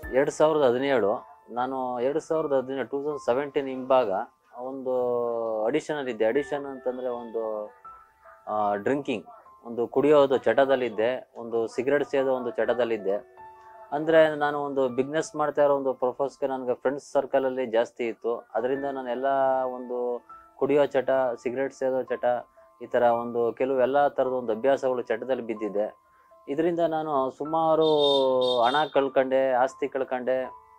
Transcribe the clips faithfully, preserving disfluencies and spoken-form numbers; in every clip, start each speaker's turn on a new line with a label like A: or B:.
A: ಎರಡು ಸಾವಿರದ ಹದಿನೇಳು ನಾನು ಎರಡು ಸಾವಿರದ ಹದಿನೇಳು ಟೂ ತೌಸಂಡ್ ಸೆವೆಂಟೀನ್ ಹಿಂಭಾಗ ಒಂದು ಅಡಿಷನಲ್ಲಿ ಇದ್ದೆ. ಅಡಿಷನ್ ಅಂತಂದರೆ ಒಂದು ಡ್ರಿಂಕಿಂಗ್, ಒಂದು ಕುಡಿಯೋದು ಚಟದಲ್ಲಿದ್ದೆ, ಒಂದು ಸಿಗರೆಟ್ ಸೇದೋ ಒಂದು ಚಟದಲ್ಲಿದ್ದೆ. ಅಂದರೆ ನಾನು ಒಂದು ಬಿಸ್ನೆಸ್ ಮಾಡ್ತಾ ಇರೋ ಒಂದು ಪ್ರೊಫೆಸ್ಗೆ ನನಗೆ ಫ್ರೆಂಡ್ಸ್ ಸರ್ಕಲಲ್ಲಿ ಜಾಸ್ತಿ ಇತ್ತು. ಅದರಿಂದ ನಾನು ಎಲ್ಲ ಒಂದು ಕುಡಿಯೋ ಚಟ, ಸಿಗರೆಟ್ ಸೇದೋ ಚಟ, ಈ ಥರ ಒಂದು ಕೆಲವು ಎಲ್ಲ ಥರದ ಒಂದು ಅಭ್ಯಾಸಗಳು ಚಟದಲ್ಲಿ ಬಿದ್ದಿದ್ದೆ. ಇದರಿಂದ ನಾನು ಸುಮಾರು ಹಣ ಕಳ್ಕೊಂಡೆ, ಆಸ್ತಿ ಕಳ್ಕೊಂಡೆ,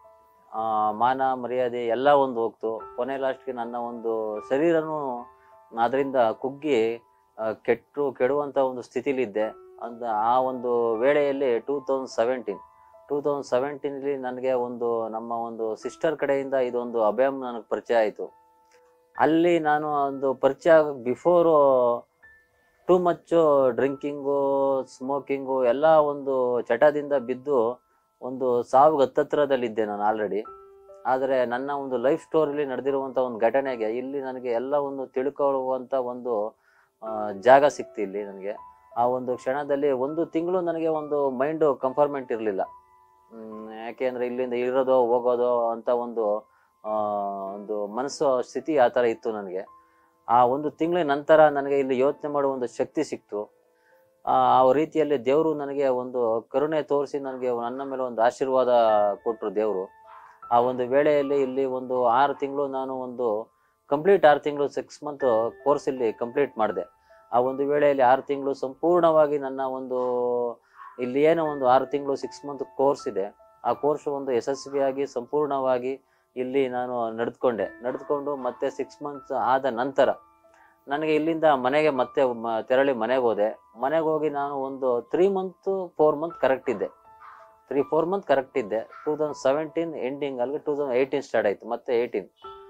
A: ಮಾನ ಮರ್ಯಾದೆ ಎಲ್ಲ ಒಂದು ಹೋಗ್ತು. ಕೊನೆ ಲಾಸ್ಟ್ಗೆ ನನ್ನ ಒಂದು ಶರೀರನೂ ಅದರಿಂದ ಕುಗ್ಗಿ ಕೆಟ್ಟು ಕೆಡುವಂಥ ಒಂದು ಸ್ಥಿತಿಲಿದ್ದೆ. ಅಂತ ಆ ಒಂದು ವೇಳೆಯಲ್ಲಿ two thousand seventeen two thousand ಸೆವೆಂಟೀನಲ್ಲಿ ನನಗೆ ಒಂದು ನಮ್ಮ ಒಂದು ಸಿಸ್ಟರ್ ಕಡೆಯಿಂದ ಇದೊಂದು ಅಭಯಂ ನನಗೆ ಪರಿಚಯ ಆಯಿತು. ಅಲ್ಲಿ ನಾನು ಒಂದು ಪರಿಚಯ before too much drinking, smoking ಎಲ್ಲ ಒಂದು ಚಟದಿಂದ ಬಿದ್ದು ಒಂದು ಸಾವಿಗೆ ಹತ್ತತ್ರದಲ್ಲಿದ್ದೆ ನಾನು ಆಲ್ರೆಡಿ. ಆದರೆ ನನ್ನ ಒಂದು ಲೈಫ್ ಸ್ಟೋರಿಲಿ ನಡೆದಿರುವಂಥ ಒಂದು ಘಟನೆಗೆ ಇಲ್ಲಿ ನನಗೆ ಎಲ್ಲ ಒಂದು ತಿಳ್ಕೊಳ್ಳುವಂಥ ಒಂದು ಜಾಗ ಸಿಕ್ತು ಇಲ್ಲಿ ನನಗೆ. ಆ ಒಂದು ಕ್ಷಣದಲ್ಲಿ ಒಂದು ತಿಂಗಳು ನನಗೆ ಒಂದು ಮೈಂಡು ಕಂಫರ್ಮೆಂಟ್ ಇರಲಿಲ್ಲ. ಯಾಕೆ ಅಂದರೆ ಇಲ್ಲಿಂದ ಇರೋದೋ ಹೋಗೋದೋ ಅಂತ ಒಂದು ಒಂದು ಮನಸ್ಸು ಸ್ಥಿತಿ ಆ ಥರ ಇತ್ತು ನನಗೆ. ಆ ಒಂದು ತಿಂಗಳ ನಂತರ ನನಗೆ ಇಲ್ಲಿ ಯೋಚನೆ ಮಾಡುವ ಒಂದು ಶಕ್ತಿ ಸಿಕ್ತು. ಆ ರೀತಿಯಲ್ಲಿ ದೇವರು ನನಗೆ ಒಂದು ಕರುಣೆ ತೋರಿಸಿ ನನಗೆ ನನ್ನ ಮೇಲೆ ಒಂದು ಆಶೀರ್ವಾದ ಕೊಟ್ಟರು ದೇವರು. ಆ ಒಂದು ವೇಳೆಯಲ್ಲಿ ಇಲ್ಲಿ ಒಂದು ಆರು ತಿಂಗಳು ನಾನು ಒಂದು ಕಂಪ್ಲೀಟ್ ಆರು ತಿಂಗಳು ಸಿಕ್ಸ್ ಮಂತ್ ಕೋರ್ಸ್ ಇಲ್ಲಿ ಕಂಪ್ಲೀಟ್ ಮಾಡಿದೆ. ಆ ಒಂದು ವೇಳೆಯಲ್ಲಿ ಆರು ತಿಂಗಳು ಸಂಪೂರ್ಣವಾಗಿ ನನ್ನ ಒಂದು ಇಲ್ಲಿ ಏನೋ ಒಂದು ಆರು ತಿಂಗಳು ಸಿಕ್ಸ್ ಮಂತ್ ಕೋರ್ಸ್ ಇದೆ, ಆ ಕೋರ್ಸ್ ಒಂದು ಯಶಸ್ವಿಯಾಗಿ ಸಂಪೂರ್ಣವಾಗಿ ಇಲ್ಲಿ ನಾನು ನಡೆದುಕೊಂಡೆ. ನಡೆದುಕೊಂಡು ಮತ್ತೆ ಸಿಕ್ಸ್ ಮಂತ್ಸ್ ಆದ ನಂತರ ನನಗೆ ಇಲ್ಲಿಂದ ಮನೆಗೆ ಮತ್ತೆ ತೆರಳಿ ಮನೆಗೆ ಹೋದೆ. ಮನೆಗೆ ಹೋಗಿ ನಾನು ಒಂದು three month four month correct ಇದ್ದೆ ತ್ರೀ ಫೋರ್ ಮಂತ್ ಕರೆಕ್ಟ್ ಇದ್ದೆ ಟೂ ತೌಸಂಡ್ ಸೆವೆಂಟೀನ್ ಎಂಡಿಂಗ್ ಅಲ್ಲಿಗೆ ಟೂ ತೌಸಂಡ್ ಏಯ್ಟೀನ್ ಸ್ಟಾರ್ಟ್ ಆಯಿತು. ಮತ್ತೆ ಏಯ್ಟೀನ್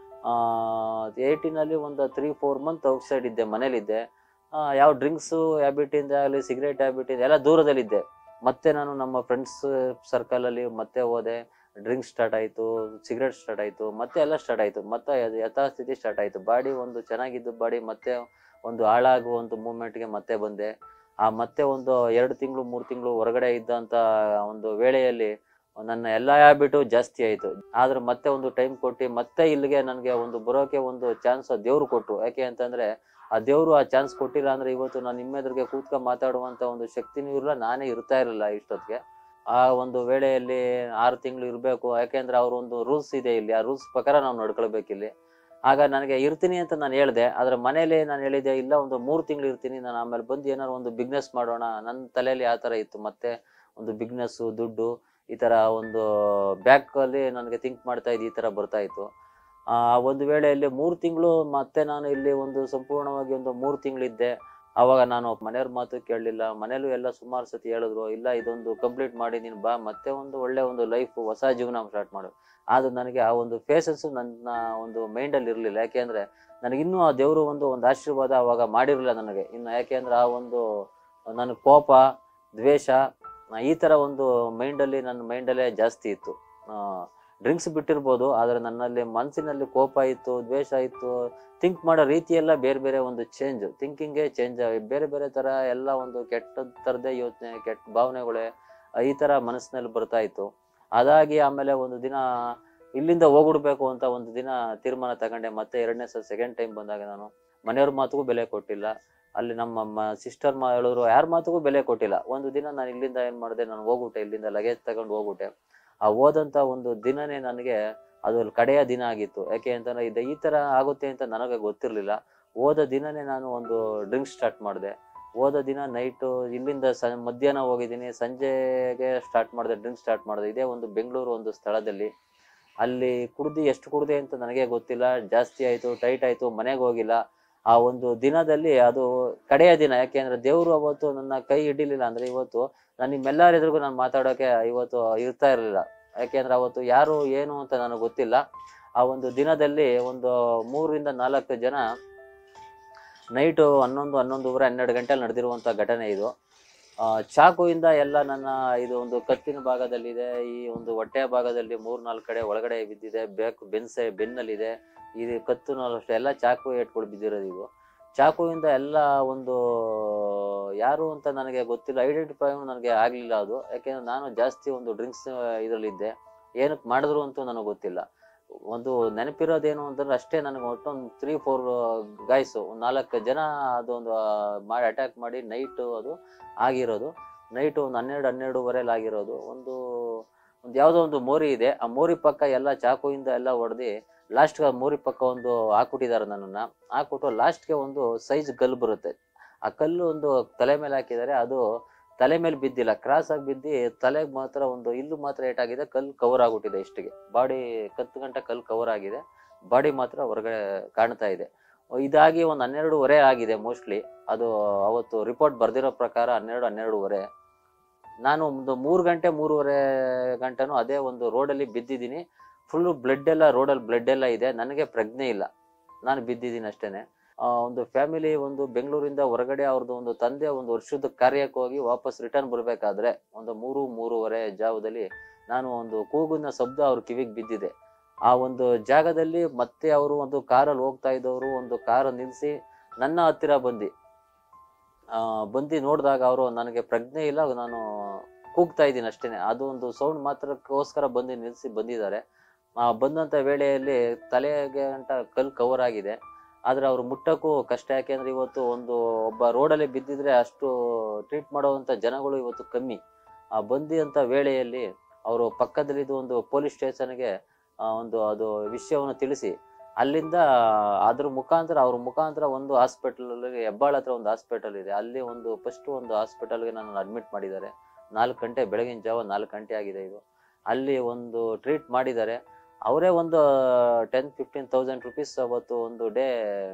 A: ಏಯ್ಟೀನಲ್ಲಿ ಒಂದು ತ್ರೀ ಫೋರ್ ಮಂತ್ ಔಟ್ಸೈಡ್ ಇದ್ದೆ, ಮನೇಲಿದ್ದೆ. ಯಾವ ಡ್ರಿಂಕ್ಸು ಹ್ಯಾಬಿಟಿಂದ ಆಗಲಿ, ಸಿಗರೇಟ್ ಹ್ಯಾಬಿಟಿಂದ ಎಲ್ಲ ದೂರದಲ್ಲಿದ್ದೆ. ಮತ್ತೆ ನಾನು ನಮ್ಮ ಫ್ರೆಂಡ್ಸ್ ಸರ್ಕಲಲ್ಲಿ ಮತ್ತೆ ಹೋದೆ. ಡ್ರಿಂಕ್ಸ್ ಸ್ಟಾರ್ಟ್ ಆಯಿತು, ಸಿಗರೇಟ್ ಸ್ಟಾರ್ಟ್ ಆಯಿತು, ಮತ್ತೆ ಎಲ್ಲ ಸ್ಟಾರ್ಟ್ ಆಯಿತು. ಮತ್ತೆ ಅದು ಯಥಾಸ್ಥಿತಿ ಸ್ಟಾರ್ಟ್ ಆಯಿತು. ಬಾಡಿ ಒಂದು ಚೆನ್ನಾಗಿದ್ದು ಬಾಡಿ ಮತ್ತೆ ಒಂದು ಹಾಳಾಗುವ ಒಂದು ಮೂಮೆಂಟ್ಗೆ ಮತ್ತೆ ಬಂದೆ. ಆ ಮತ್ತೆ ಒಂದು ಎರಡು ತಿಂಗಳು ಮೂರು ತಿಂಗಳು ಹೊರಗಡೆ ಇದ್ದಂಥ ಒಂದು ವೇಳೆಯಲ್ಲಿ ನನ್ನ ಎಲ್ಲ ಹ್ಯಾಬಿಟು ಜಾಸ್ತಿ ಆಯಿತು. ಆದ್ರೆ ಮತ್ತೆ ಒಂದು ಟೈಮ್ ಕೊಟ್ಟು ಮತ್ತೆ ಇಲ್ಲಿಗೆ ನನಗೆ ಒಂದು ಬರೋಕೆ ಒಂದು ಚಾನ್ಸ್ ದೇವ್ರು ಕೊಟ್ಟರು. ಯಾಕೆ ಅಂತಂದರೆ ಆ ದೇವರು ಆ ಚಾನ್ಸ್ ಕೊಟ್ಟಿಲ್ಲ ಅಂದರೆ ಇವತ್ತು ನಾನು ನಿಮ್ಮೆದುರಿಗೆ ಕೂತ್ಕೊಂಡು ಮಾತಾಡುವಂಥ ಒಂದು ಶಕ್ತಿನೂ ಇರಲ್ಲ, ನಾನೇ ಇರ್ತಾ ಇರಲಿಲ್ಲ ಇಷ್ಟೊತ್ತಿಗೆ. ಆ ಒಂದು ವೇಳೆಯಲ್ಲಿ ಆರು ತಿಂಗಳು ಇರಬೇಕು, ಯಾಕೆಂದರೆ ಅವ್ರ ಒಂದು ರೂಲ್ಸ್ ಇದೆ ಇಲ್ಲಿ, ಆ ರೂಲ್ಸ್ ಪ್ರಕಾರ ನಾವು ನಡ್ಕೊಳ್ಬೇಕಿಲ್ಲಿ. ಆಗ ನನಗೆ ಇರ್ತೀನಿ ಅಂತ ನಾನು ಹೇಳಿದೆ. ಆದರೆ ಮನೇಲಿ ನಾನು ಹೇಳಿದೆ ಇಲ್ಲ, ಒಂದು ಮೂರು ತಿಂಗಳು ಇರ್ತೀನಿ ನಾನು, ಆಮೇಲೆ ಬಂದು ಏನಾದ್ರು ಒಂದು ಬಿಸ್ನೆಸ್ ಮಾಡೋಣ. ನನ್ನ ತಲೆಯಲ್ಲಿ ಆ ಥರ ಇತ್ತು. ಮತ್ತೆ ಒಂದು ಬಿಸ್ನೆಸ್ಸು, ದುಡ್ಡು, ಈ ಥರ ಒಂದು ಬ್ಯಾಕಲ್ಲಿ ನನಗೆ ಥಿಂಕ್ ಮಾಡ್ತಾ ಇದ್ದು ಈ ಥರ ಬರ್ತಾಯಿತ್ತು. ಆ ಒಂದು ವೇಳೆಯಲ್ಲಿ ಮೂರು ತಿಂಗಳು ಮತ್ತೆ ನಾನು ಇಲ್ಲಿ ಒಂದು ಸಂಪೂರ್ಣವಾಗಿ ಒಂದು ಮೂರು ತಿಂಗಳಿದ್ದೆ. ಆವಾಗ ನಾನು ಮನೆಯವ್ರ ಮಾತು ಕೇಳಲಿಲ್ಲ. ಮನೇಲೂ ಎಲ್ಲ ಸುಮಾರು ಸತಿ ಹೇಳಿದ್ರು, ಇಲ್ಲ ಇದೊಂದು ಕಂಪ್ಲೀಟ್ ಮಾಡಿ ನೀನು ಬಾ, ಮತ್ತೆ ಒಂದು ಒಳ್ಳೆ ಒಂದು ಲೈಫು, ಹೊಸ ಜೀವನ ಸ್ಟಾರ್ಟ್ ಮಾಡು. ಆದರೂ ನನಗೆ ಆ ಒಂದು ಫೇಸಸ್ಸು ನನ್ನ ಒಂದು ಮೈಂಡಲ್ಲಿ ಇರಲಿಲ್ಲ. ಯಾಕೆಂದರೆ ನನಗಿನ್ನೂ ಆ ದೇವರು ಒಂದು ಒಂದು ಆಶೀರ್ವಾದ ಆವಾಗ ಮಾಡಿರಲಿಲ್ಲ ನನಗೆ ಇನ್ನು. ಯಾಕೆಂದರೆ ಆ ಒಂದು ನನ್ನ ಕೋಪ, ದ್ವೇಷ, ಈ ಥರ ಒಂದು ಮೈಂಡಲ್ಲಿ ನನ್ನ ಮೈಂಡಲ್ಲೇ ಜಾಸ್ತಿ ಇತ್ತು. ಡ್ರಿಂಕ್ಸ್ ಬಿಟ್ಟಿರ್ಬೋದು, ಆದರೆ ನನ್ನಲ್ಲಿ ಮನಸ್ಸಿನಲ್ಲಿ ಕೋಪ ಇತ್ತು, ದ್ವೇಷ ಇತ್ತು. ಥಿಂಕ್ ಮಾಡೋ ರೀತಿಯೆಲ್ಲ ಬೇರೆ ಬೇರೆ ಒಂದು ಚೇಂಜ್, ಥಿಂಕಿಂಗೇ ಚೇಂಜ್ ಆಗಿ ಬೇರೆ ಬೇರೆ ಥರ ಎಲ್ಲ ಒಂದು ಕೆಟ್ಟ ಥರದೇ ಯೋಚನೆ, ಕೆಟ್ಟ ಭಾವನೆಗಳೇ ಈ ಥರ ಮನಸ್ಸಿನಲ್ಲಿ ಬರ್ತಾ ಇತ್ತು. ಅದಾಗಿ ಆಮೇಲೆ ಒಂದು ದಿನ ಇಲ್ಲಿಂದ ಹೋಗ್ಬಿಡ್ಬೇಕು ಅಂತ ಒಂದು ದಿನ ತೀರ್ಮಾನ ತಗೊಂಡೆ. ಮತ್ತೆ ಎರಡನೇ ಸಲ ಸೆಕೆಂಡ್ ಟೈಮ್ ಬಂದಾಗ ನಾನು ಮನೆಯವ್ರ ಮಾತುಗೂ ಬೆಲೆ ಕೊಟ್ಟಿಲ್ಲ. ಅಲ್ಲಿ ನಮ್ಮ ಸಿಸ್ಟರ್ ಮಾ ಹೇಳಿದ್ರು, ಯಾರ ಮಾತುಗೂ ಬೆಲೆ ಕೊಟ್ಟಿಲ್ಲ. ಒಂದು ದಿನ ನಾನು ಇಲ್ಲಿಂದ ಏನು ಮಾಡಿದೆ, ನಾನು ಹೋಗ್ಬಿಟ್ಟೆ, ಇಲ್ಲಿಂದ ಲಗೇಜ್ ತಗೊಂಡು ಹೋಗ್ಬಿಟ್ಟೆ. ಆ ಹೋದಂಥ ಒಂದು ದಿನನೇ ನನಗೆ ಅದು ಕಡೆಯ ದಿನ ಆಗಿತ್ತು. ಯಾಕೆ ಅಂತಂದರೆ ಇದು ಈ ಥರ ಆಗುತ್ತೆ ಅಂತ ನನಗೆ ಗೊತ್ತಿರಲಿಲ್ಲ. ಹೋದ ದಿನನೇ ನಾನು ಒಂದು ಡ್ರಿಂಕ್ಸ್ ಸ್ಟಾರ್ಟ್ ಮಾಡಿದೆ. ಹೋದ ದಿನ ನೈಟು ಇಲ್ಲಿಂದ ಸ ಮಧ್ಯಾಹ್ನ ಹೋಗಿದ್ದೀನಿ, ಸಂಜೆಗೆ ಸ್ಟಾರ್ಟ್ ಮಾಡಿದೆ, ಡ್ರಿಂಕ್ಸ್ ಸ್ಟಾರ್ಟ್ ಮಾಡಿದೆ. ಇದೇ ಒಂದು ಬೆಂಗಳೂರು ಒಂದು ಸ್ಥಳದಲ್ಲಿ. ಅಲ್ಲಿ ಕುಡ್ದು ಎಷ್ಟು ಕುಡ್ದೆ ಅಂತ ನನಗೆ ಗೊತ್ತಿಲ್ಲ. ಜಾಸ್ತಿ ಆಯಿತು, ಟೈಟ್ ಆಯಿತು, ಮನೆಗೆ ಹೋಗಿಲ್ಲ. ಆ ಒಂದು ದಿನದಲ್ಲಿ ಅದು ಕಡೆಯ ದಿನ. ಯಾಕೆಂದರೆ ದೇವರು ಅವತ್ತು ನನ್ನ ಕೈ ಹಿಡಿಲಿಲ್ಲ ಅಂದರೆ ಇವತ್ತು ನಾನು ನಿಮ್ಮೆಲ್ಲರ ಎದುರಿಗೂ ನಾನು ಮಾತಾಡೋಕ್ಕೆ ಇವತ್ತು ಇರ್ತಾ ಇರಲಿಲ್ಲ. ಯಾಕೆಂದರೆ ಅವತ್ತು ಯಾರು ಏನು ಅಂತ ನನಗೆ ಗೊತ್ತಿಲ್ಲ. ಆ ಒಂದು ದಿನದಲ್ಲಿ ಒಂದು ಮೂರರಿಂದ ನಾಲ್ಕು ಜನ ನೈಟು ಹನ್ನೊಂದು ಹನ್ನೊಂದುವರೆ ಹನ್ನೆರಡು ಗಂಟೆಯಲ್ಲಿ ನಡೆದಿರುವಂಥ ಘಟನೆ ಇದು. ಚಾಕುವಿಂದ ಎಲ್ಲ ನನ್ನ ಇದು ಒಂದು ಕತ್ತಿನ ಭಾಗದಲ್ಲಿದೆ, ಈ ಒಂದು ಹೊಟ್ಟೆಯ ಭಾಗದಲ್ಲಿ ಮೂರು ನಾಲ್ಕು ಕಡೆ ಒಳಗಡೆ ಬಿದ್ದಿದೆ, ಬೇಕು ಬೆನ್ಸೆ ಬೆನ್ನಲ್ಲಿದೆ, ಈ ಕತ್ತು ಅಷ್ಟೇ ಎಲ್ಲ ಚಾಕು ಏಟ್ಗಳು ಬಿದ್ದಿರೋದು ಇವು. ಚಾಕುವಿಂದ ಎಲ್ಲ ಒಂದು ಯಾರು ಅಂತ ನನಗೆ ಗೊತ್ತಿಲ್ಲ, ಐಡೆಂಟಿಫೈ ನನಗೆ ಆಗಲಿಲ್ಲ ಅದು. ಯಾಕೆಂದರೆ ನಾನು ಜಾಸ್ತಿ ಒಂದು ಡ್ರಿಂಕ್ಸ್ ಇದರಲ್ಲಿದ್ದೆ. ಏನಕ್ಕೆ ಮಾಡಿದ್ರು ಅಂತೂ ನನಗೆ ಗೊತ್ತಿಲ್ಲ. ಒಂದು ನೆನಪಿರೋದೇನು ಅಂತಂದ್ರೆ ಅಷ್ಟೇ, ನನಗೆ ಒಟ್ಟು ಒಂದು ತ್ರೀ ಫೋರ್ ಗಾಯ್ಸು ಒಂದು ನಾಲ್ಕು ಜನ ಅದೊಂದು ಮಾಡಿ ಅಟ್ಯಾಕ್ ಮಾಡಿ ನೈಟು ಅದು ಆಗಿರೋದು. ನೈಟು ಒಂದು ಹನ್ನೆರಡು ಹನ್ನೆರಡುವರೆಲಿ ಆಗಿರೋದು. ಒಂದು ಒಂದು ಯಾವುದೋ ಒಂದು ಮೋರಿ ಇದೆ, ಆ ಮೋರಿ ಪಕ್ಕ ಎಲ್ಲ ಚಾಕುಯಿಂದ ಎಲ್ಲ ಹೊಡೆದು ಲಾಸ್ಟ್ಗೆ ಆ ಮೋರಿ ಪಕ್ಕ ಒಂದು ಹಾಕ್ಬಿಟ್ಟಿದ್ದಾರೆ ನನ್ನನ್ನು. ಹಾಕ್ಬಿಟ್ಟು ಲಾಸ್ಟ್ಗೆ ಒಂದು ಸೈಜ್ ಕಲ್ಲು ಬರುತ್ತೆ, ಆ ಕಲ್ಲು ಒಂದು ತಲೆ ಮೇಲೆ ಹಾಕಿದ್ದಾರೆ. ಅದು ತಲೆ ಮೇಲೆ ಬಿದ್ದಿಲ್ಲ, ಕ್ರಾಸ್ ಆಗಿ ಬಿದ್ದು ತಲೆಗೆ ಮಾತ್ರ ಒಂದು ಇಲ್ಲೂ ಮಾತ್ರ ಏಟಾಗಿದೆ, ಕಲ್ಲು ಕವರ್ ಆಗ್ಬಿಟ್ಟಿದೆ. ಇಷ್ಟಿಗೆ ಬಾಡಿ ಕತ್ತು ಗಂಟೆ ಕಲ್ಲು ಕವರ್ ಆಗಿದೆ, ಬಾಡಿ ಮಾತ್ರ ಹೊರಗಡೆ ಕಾಣ್ತಾ ಇದೆ. ಇದಾಗಿ ಒಂದು ಹನ್ನೆರಡುವರೆ ಆಗಿದೆ ಮೋಸ್ಟ್ಲಿ. ಅದು ಅವತ್ತು ರಿಪೋರ್ಟ್ ಬರ್ದಿರೋ ಪ್ರಕಾರ ಹನ್ನೆರಡು ಹನ್ನೆರಡುವರೆ. ನಾನು ಒಂದು ಮೂರು ಗಂಟೆ ಮೂರುವರೆ ಗಂಟೆನೂ ಅದೇ ಒಂದು ರೋಡಲ್ಲಿ ಬಿದ್ದಿದ್ದೀನಿ. ಫುಲ್ಲು ಬ್ಲಡ್ ಎಲ್ಲ, ರೋಡಲ್ಲಿ ಬ್ಲಡ್ ಎಲ್ಲ ಇದೆ. ನನಗೆ ಪ್ರಜ್ಞೆ ಇಲ್ಲ, ನಾನು ಬಿದ್ದಿದ್ದೀನಿ ಅಷ್ಟೇನೆ. ಒಂದು ಫ್ಯಾಮಿಲಿ ಒಂದು ಬೆಂಗಳೂರಿಂದ ಹೊರಗಡೆ ಅವ್ರದ್ದು ಒಂದು ತಂದೆ ಒಂದು ವರ್ಷದ ಕಾರ್ಯಕ್ಕೆ ಹೋಗಿ ವಾಪಸ್ ರಿಟರ್ನ್ ಬರಬೇಕಾದ್ರೆ ಒಂದು ಮೂರು ಮೂರುವರೆ ಜಾವದಲ್ಲಿ ನಾನು ಒಂದು ಕೂಗುನ ಶಬ್ದ ಅವ್ರ ಕಿವಿಗೆ ಬಿದ್ದಿದೆ. ಆ ಒಂದು ಜಾಗದಲ್ಲಿ ಮತ್ತೆ ಅವರು ಒಂದು ಕಾರಲ್ಲಿ ಹೋಗ್ತಾ ಇದ್ದವರು ಒಂದು ಕಾರು ನಿಲ್ಲಿಸಿ ನನ್ನ ಹತ್ತಿರ ಬಂದು ಬಂದು ನೋಡಿದಾಗ ಅವರು ನನಗೆ ಪ್ರಜ್ಞೆ ಇಲ್ಲ, ನಾನು ಕೂಗ್ತಾ ಇದ್ದೀನಿ ಅಷ್ಟೇನೆ. ಅದು ಒಂದು ಸೌಂಡ್ ಮಾತ್ರಕ್ಕೋಸ್ಕರ ಬಂದು ನಿಲ್ಲಿಸಿ ಬಂದಿದ್ದಾರೆ. ಬಂದಂಥ ವೇಳೆಯಲ್ಲಿ ತಲೆಗೆ ಗಂಟ ಕಲ್ಲು ಕವರ್ ಆಗಿದೆ, ಆದರೆ ಅವರು ಮುಟ್ಟಕ್ಕೂ ಕಷ್ಟ. ಯಾಕೆಂದ್ರೆ ಇವತ್ತು ಒಂದು ಒಬ್ಬ ರೋಡಲ್ಲಿ ಬಿದ್ದಿದ್ರೆ ಅಷ್ಟು ಟ್ರೀಟ್ ಮಾಡೋವಂಥ ಜನಗಳು ಇವತ್ತು ಕಮ್ಮಿ. ಆ ಬಂದಿದಂಥ ವೇಳೆಯಲ್ಲಿ ಅವರು ಪಕ್ಕದಲ್ಲಿದ್ದು ಒಂದು ಪೊಲೀಸ್ ಸ್ಟೇಷನ್ಗೆ ಒಂದು ಅದು ವಿಷಯವನ್ನು ತಿಳಿಸಿ ಅಲ್ಲಿಂದ ಅದ್ರ ಮುಖಾಂತರ ಅವ್ರ ಮುಖಾಂತರ ಒಂದು ಹಾಸ್ಪಿಟಲ್ ಹೆಬ್ಬಾಳ ಹತ್ರ ಒಂದು ಹಾಸ್ಪಿಟಲ್ ಇದೆ, ಅಲ್ಲಿ ಒಂದು ಫಸ್ಟ್ ಒಂದು ಹಾಸ್ಪಿಟಲ್ಗೆ ನನ್ನ ಅಡ್ಮಿಟ್ ಮಾಡಿದ್ದಾರೆ. ನಾಲ್ಕು ಗಂಟೆ ಬೆಳಗಿನ ಜಾವ ನಾಲ್ಕು ಗಂಟೆ ಆಗಿದೆ ಇದು. ಅಲ್ಲಿ ಒಂದು ಟ್ರೀಟ್ ಮಾಡಿದ್ದಾರೆ. ಅವರೇ ಒಂದು ಟೆನ್ ಫಿಫ್ಟೀನ್ ತೌಸಂಡ್ ರುಪೀಸ್ ಅವತ್ತು ಒಂದು ಡೇ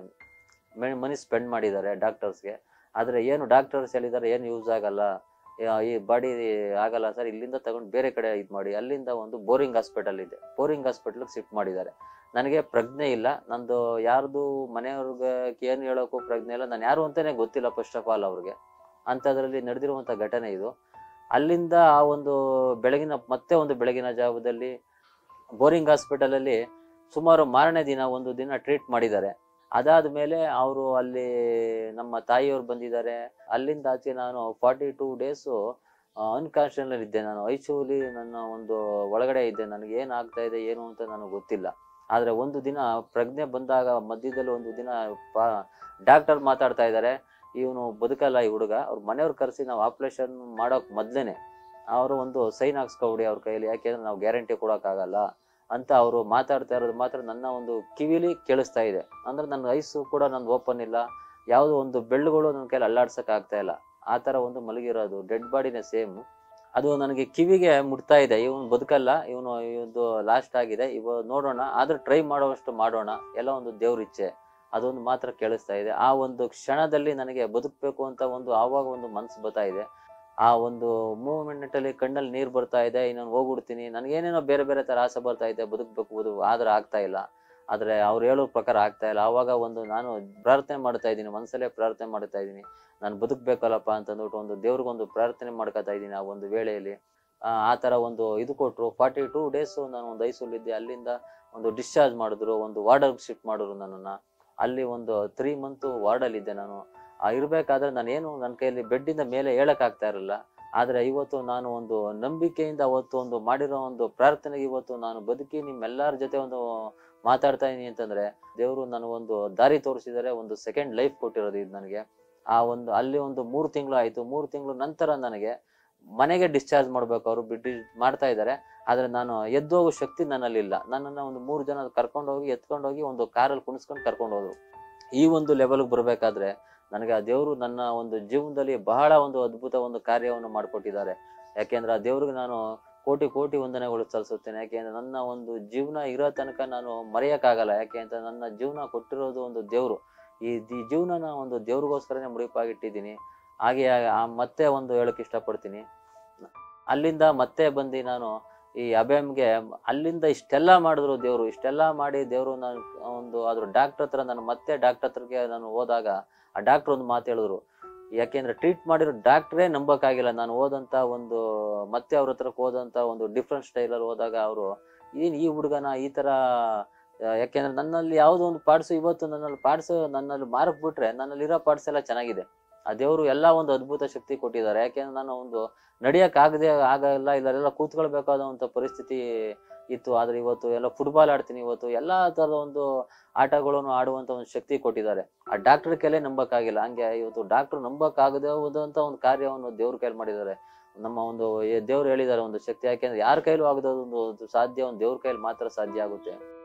A: ಮನಿ ಸ್ಪೆಂಡ್ ಮಾಡಿದ್ದಾರೆ ಡಾಕ್ಟರ್ಸ್ಗೆ. ಆದರೆ ಏನು ಡಾಕ್ಟರ್ಸ್ ಹೇಳಿದ್ದಾರೆ, ಏನು ಯೂಸ್ ಆಗಲ್ಲ, ಈ ಬಾಡಿ ಆಗಲ್ಲ ಸರ್, ಇಲ್ಲಿಂದ ತಗೊಂಡು ಬೇರೆ ಕಡೆ ಇದು ಮಾಡಿ. ಅಲ್ಲಿಂದ ಒಂದು ಬೋರಿಂಗ್ ಹಾಸ್ಪಿಟಲ್ ಇದೆ, ಬೋರಿಂಗ್ ಹಾಸ್ಪಿಟಲ್ಗೆ ಶಿಫ್ಟ್ ಮಾಡಿದ್ದಾರೆ. ನನಗೆ ಪ್ರಜ್ಞೆ ಇಲ್ಲ, ನಂದು ಯಾರ್ದು ಮನೆಯವ್ರಿಗೆ ಏನು ಹೇಳೋಕ್ಕೂ ಪ್ರಜ್ಞೆ ಇಲ್ಲ, ನಾನು ಯಾರು ಅಂತಲೇ ಗೊತ್ತಿಲ್ಲ ಫಸ್ಟ್ ಆಫ್ ಆಲ್ ಅವ್ರಿಗೆ. ಅಂಥದ್ರಲ್ಲಿ ನಡೆದಿರುವಂಥ ಘಟನೆ ಇದು. ಅಲ್ಲಿಂದ ಆ ಒಂದು ಬೆಳಗಿನ ಮತ್ತೆ ಒಂದು ಬೆಳಗಿನ ಜಾವದಲ್ಲಿ ಬೋರಿಂಗ್ ಹಾಸ್ಪಿಟಲಲ್ಲಿ ಸುಮಾರು ಮಾರನೇ ದಿನ ಒಂದು ದಿನ ಟ್ರೀಟ್ ಮಾಡಿದ್ದಾರೆ. ಅದಾದ ಮೇಲೆ ಅವರು ಅಲ್ಲಿ ನಮ್ಮ ತಾಯಿಯವ್ರು ಬಂದಿದ್ದಾರೆ. ಅಲ್ಲಿಂದ ಆಚೆ ನಾನು ಫಾರ್ಟಿ ಟೂ ಡೇಸು ಅನ್ಕಾನ್ಷಿಯಸ್ನಲ್ಲಿ ಇದ್ದೆ. ನಾನು ಐಸಿಯುಲಿ ನನ್ನ ಒಂದು ಒಳಗಡೆ ಇದ್ದೆ. ನನಗೆ ಏನು ಆಗ್ತಾ ಇದೆ ಏನು ಅಂತ ನನಗೆ ಗೊತ್ತಿಲ್ಲ. ಆದರೆ ಒಂದು ದಿನ ಪ್ರಜ್ಞೆ ಬಂದಾಗ ಮಧ್ಯದಲ್ಲಿ ಒಂದು ದಿನ ಪಾ ಡಾಕ್ಟರ್ ಮಾತಾಡ್ತಾ ಇದ್ದಾರೆ, ಇವನು ಬದುಕಲ್ಲ ಈ ಹುಡುಗ. ಅವ್ರ ಮನೆಯವ್ರು ಕರೆಸಿ ನಾವು ಆಪ್ರೇಷನ್ ಮಾಡೋಕೆ ಮೊದಲೇನೆ ಅವರು ಒಂದು ಸೈನ್ ಹಾಕ್ಸ್ಕೊಬಿಡಿ ಅವ್ರ ಕೈಯಲ್ಲಿ, ಯಾಕೆಂದ್ರೆ ನಾವು ಗ್ಯಾರಂಟಿ ಕೊಡೋಕ್ಕಾಗಲ್ಲ ಅಂತ ಅವರು ಮಾತಾಡ್ತಾ ಇರೋದು ಮಾತ್ರ ನನ್ನ ಒಂದು ಕಿವಿಲಿ ಕೇಳಿಸ್ತಾ ಇದೆ. ಅಂದ್ರೆ ನನ್ನ ಐಸು ಕೂಡ ನಂದು ಓಪನ್ ಇಲ್ಲ, ಯಾವುದೋ ಒಂದು ಬೆಳ್ಳುಗಳು ನನ್ನ ಕೈಯಲ್ಲಿ ಅಲ್ಲಾಡ್ಸಕ್ ಆಗ್ತಾ ಇಲ್ಲ. ಆ ಥರ ಒಂದು ಮಲಗಿರೋದು ಡೆಡ್ ಬಾಡಿನೇ ಸೇಮ್. ಅದು ನನಗೆ ಕಿವಿಗೆ ಮುಟ್ತಾ ಇದೆ, ಇವನು ಬದುಕಲ್ಲ, ಇವನು ಇವತ್ತು ಲಾಸ್ಟ್ ಆಗಿದೆ, ಇವ ನೋಡೋಣ, ಆದ್ರೆ ಟ್ರೈ ಮಾಡೋವಷ್ಟು ಮಾಡೋಣ, ಎಲ್ಲ ಒಂದು ದೇವ್ರ ಇಚ್ಛೆ, ಅದೊಂದು ಮಾತ್ರ ಕೇಳಿಸ್ತಾ ಇದೆ. ಆ ಒಂದು ಕ್ಷಣದಲ್ಲಿ ನನಗೆ ಬದುಕಬೇಕು ಅಂತ ಒಂದು ಆವಾಗ ಒಂದು ಮನಸ್ಸು ಬರ್ತಾ ಇದೆ. ಆ ಒಂದು ಮೂವ್ಮೆಂಟ್ ಅಲ್ಲಿ ಕಣ್ಣಲ್ಲಿ ನೀರು ಬರ್ತಾ ಇದೆ, ಇನ್ನೊಂದು ಹೋಗ್ಬಿಡ್ತೀನಿ, ನನಗೇನೇನೋ ಬೇರೆ ಬೇರೆ ತರ ಆಸೆ ಬರ್ತಾ ಇದೆ, ಬದುಕಬೇಕು ಬದುಕು, ಆದ್ರೆ ಆಗ್ತಾ ಇಲ್ಲ. ಆದ್ರೆ ಅವ್ರು ಹೇಳೋ ಪ್ರಕಾರ ಆಗ್ತಾ ಇಲ್ಲ. ಆವಾಗ ಒಂದು ನಾನು ಪ್ರಾರ್ಥನೆ ಮಾಡ್ತಾ ಇದ್ದೀನಿ, ಮನಸ್ಸಲ್ಲೇ ಪ್ರಾರ್ಥನೆ ಮಾಡ್ತಾ ಇದ್ದೀನಿ, ನಾನು ಬದುಕಬೇಕಲ್ಲಪ್ಪ ಅಂತಂದ್ಬಿಟ್ಟು ಒಂದು ದೇವ್ರಿಗೊಂದು ಪ್ರಾರ್ಥನೆ ಮಾಡ್ಕೊತಾ ಇದ್ದೀನಿ. ಆ ಒಂದು ವೇಳೆಯಲ್ಲಿ ಆ ತರ ಒಂದು ಇದು ಕೊಟ್ಟರು. ಫಾರ್ಟಿ ಟೂ ಡೇಸು ನಾನು ಒಂದು ಐಸೂಲಿದ್ದೆ. ಅಲ್ಲಿಂದ ಒಂದು ಡಿಸ್ಚಾರ್ಜ್ ಮಾಡಿದ್ರು, ಒಂದು ವಾರ್ಡರ್ಗೆ ಶಿಫ್ಟ್ ಮಾಡಿದ್ರು ನನ್ನನ್ನು. ಅಲ್ಲಿ ಒಂದು ತ್ರೀ ಮಂತು ವಾರ್ಡಲ್ಲಿದ್ದೆ ನಾನು. ಆ ಇರಬೇಕಾದ್ರೆ ನಾನೇನು ನನ್ನ ಕೈಯಲ್ಲಿ ಬೆಡ್ಡಿಂದ ಮೇಲೆ ಹೇಳಕ್ಕಾಗ್ತಾ ಇರಲಿಲ್ಲ. ಆದರೆ ಇವತ್ತು ನಾನು ಒಂದು ನಂಬಿಕೆಯಿಂದ ಅವತ್ತು ಒಂದು ಮಾಡಿರೋ ಒಂದು ಪ್ರಾರ್ಥನೆಗೆ ಇವತ್ತು ನಾನು ಬದುಕಿ ನಿಮ್ಮೆಲ್ಲರ ಜೊತೆ ಒಂದು ಮಾತಾಡ್ತಾ ಇದೀನಿ ಅಂತಂದ್ರೆ ದೇವರು ನನಗೊಂದು ದಾರಿ ತೋರಿಸಿದರೆ, ಒಂದು ಸೆಕೆಂಡ್ ಲೈಫ್ ಕೊಟ್ಟಿರೋದು ಇದು ನನಗೆ. ಆ ಒಂದು ಅಲ್ಲಿ ಒಂದು ಮೂರು ತಿಂಗಳು ಆಯ್ತು. ಮೂರು ತಿಂಗಳು ನಂತರ ನನಗೆ ಮನೆಗೆ ಡಿಸ್ಚಾರ್ಜ್ ಮಾಡ್ಬೇಕು, ಅವರು ಬಿಟ್ಟು ಮಾಡ್ತಾ ಇದ್ದಾರೆ. ಆದ್ರೆ ನಾನು ಎದ್ದೋಗೋ ಶಕ್ತಿ ನನ್ನಲ್ಲಿ ಇಲ್ಲ. ನನ್ನನ್ನು ಒಂದು ಮೂರು ಜನ ಕರ್ಕೊಂಡೋಗಿ ಎತ್ಕೊಂಡೋಗಿ ಒಂದು ಕಾರಲ್ಲಿ ಕುಣಿಸ್ಕೊಂಡು ಕರ್ಕೊಂಡು ಹೋದ್ರು. ಈ ಒಂದು ಲೆವೆಲ್ಗೆ ಬರ್ಬೇಕಾದ್ರೆ ನನಗೆ ಆ ದೇವರು ನನ್ನ ಒಂದು ಜೀವನದಲ್ಲಿ ಬಹಳ ಒಂದು ಅದ್ಭುತ ಒಂದು ಕಾರ್ಯವನ್ನು ಮಾಡಿಕೊಟ್ಟಿದ್ದಾರೆ. ಯಾಕೆಂದ್ರೆ ಆ ದೇವ್ರಿಗೆ ನಾನು ಕೋಟಿ ಕೋಟಿ ವಂದನೆಗಳು ಸಲ್ಲಿಸುತ್ತೇನೆ. ಯಾಕೆಂದ್ರೆ ನನ್ನ ಒಂದು ಜೀವನ ಇರೋ ತನಕ ನಾನು ಮರೆಯೋಕ್ಕಾಗಲ್ಲ. ಯಾಕೆ ಅಂತ ನನ್ನ ಜೀವನ ಕೊಟ್ಟಿರೋದು ಒಂದು ದೇವರು. ಈ ಈ ಜೀವನನ ಒಂದು ದೇವ್ರಿಗೋಸ್ಕರನೇ ಮುಡಿಪಾಗಿಟ್ಟಿದ್ದೀನಿ. ಹಾಗೆ ಮತ್ತೆ ಒಂದು ಹೇಳಕ್ ಇಷ್ಟಪಡ್ತೀನಿ, ಅಲ್ಲಿಂದ ಮತ್ತೆ ಬಂದು ನಾನು ಈ ಅಭಯಮ್ಗೆ ಅಲ್ಲಿಂದ ಇಷ್ಟೆಲ್ಲ ಮಾಡಿದ್ರು ದೇವರು, ಇಷ್ಟೆಲ್ಲ ಮಾಡಿ ದೇವರು ನಾನು ಒಂದು ಅದ್ರ ಡಾಕ್ಟರ್ ಹತ್ರ ನಾನು ಮತ್ತೆ ಡಾಕ್ಟರ್ ಹತ್ರಗೆ ನಾನು ಹೋದಾಗ ಆ ಡಾಕ್ಟರ್ ಒಂದು ಮಾತು ಹೇಳಿದ್ರು. ಯಾಕೆಂದ್ರೆ ಟ್ರೀಟ್ ಮಾಡಿರೋ ಡಾಕ್ಟ್ರೇ ನಂಬಕ್ಕಾಗಿಲ್ಲ. ನಾನು ಹೋದಂತ ಒಂದು ಮತ್ತೆ ಅವ್ರ ಹತ್ರಕ್ಕೆ ಹೋದಂತ ಒಂದು ಡಿಫ್ರೆಂಟ್ ಸ್ಟೈಲಲ್ಲಿ ಹೋದಾಗ ಅವರು ಏನ್ ಈ ಹುಡುಗನ ಈ ತರ, ಯಾಕೆಂದ್ರೆ ನನ್ನಲ್ಲಿ ಯಾವುದೋ ಒಂದು ಪಾರ್ಟ್ಸ್ ಇವತ್ತು ನನ್ನಲ್ಲಿ ಪಾರ್ಟ್ಸ್ ನನ್ನಲ್ಲಿ ಮಾರಕ್ ಬಿಟ್ರೆ ನನ್ನಲ್ಲಿರೋ ಪಾರ್ಟ್ಸ್ ಎಲ್ಲ ಚೆನ್ನಾಗಿದೆ. ಆ ದೇವರು ಎಲ್ಲ ಒಂದು ಅದ್ಭುತ ಶಕ್ತಿ ಕೊಟ್ಟಿದ್ದಾರೆ. ಯಾಕೆಂದ್ರೆ ನಾನು ಒಂದು ನಡಿಯಕ್ ಆಗದೆ ಆಗಲ್ಲ, ಇಲ್ಲೆಲ್ಲ ಕೂತ್ಕೊಳ್ಬೇಕಾದಂತ ಪರಿಸ್ಥಿತಿ ಇತ್ತು. ಆದ್ರೆ ಇವತ್ತು ಎಲ್ಲ ಫುಟ್ಬಾಲ್ ಆಡ್ತೀನಿ, ಇವತ್ತು ಎಲ್ಲಾ ತರದ ಒಂದು ಆಟಗಳನ್ನು ಆಡುವಂತ ಒಂದು ಶಕ್ತಿ ಕೊಟ್ಟಿದ್ದಾರೆ. ಆ ಡಾಕ್ಟರ್ ಕೈಲೇ ನಂಬಕ್ಕಾಗಿಲ್ಲ, ಹಂಗೆ ಇವತ್ತು ಡಾಕ್ಟರ್ ನಂಬಕ್ ಆಗದೆ ಹೋದಂತ ಒಂದು ಕಾರ್ಯವನ್ನು ದೇವ್ರ ಕೈಲಿ ಮಾಡಿದ್ದಾರೆ. ನಮ್ಮ ಒಂದು ದೇವ್ರು ಹೇಳಿದ್ದಾರೆ ಒಂದು ಶಕ್ತಿ, ಯಾಕೆಂದ್ರೆ ಯಾರ ಕೈಲೂ ಆಗದ ಒಂದು ಸಾಧ್ಯ ಒಂದು ದೇವ್ರ ಕೈಲಿ ಮಾತ್ರ ಸಾಧ್ಯ ಆಗುತ್ತೆ.